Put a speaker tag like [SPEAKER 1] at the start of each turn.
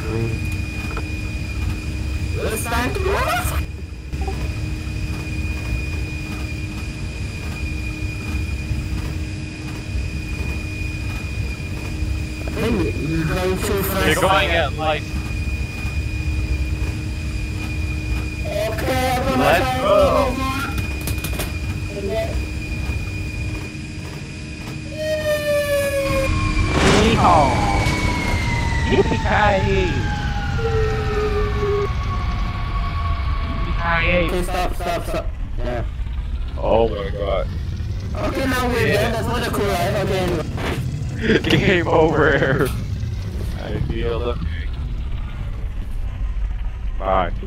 [SPEAKER 1] It's time to go. You're going too fast.
[SPEAKER 2] You're going at like.
[SPEAKER 1] Okay, I'm
[SPEAKER 2] Let's go. Yeehaw! Yippee-ki-yay! Yippee-ki-yay!
[SPEAKER 1] Okay, stop. Yeah.
[SPEAKER 2] Oh my god.
[SPEAKER 1] Okay, now we're done. That's not a cool life. Okay.
[SPEAKER 2] Game over. I feel the. Bye.